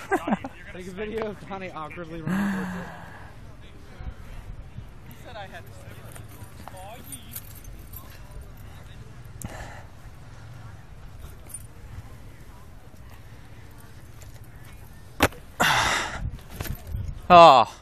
Take a video of Connie awkwardly running towards it. He said I had to say Oh.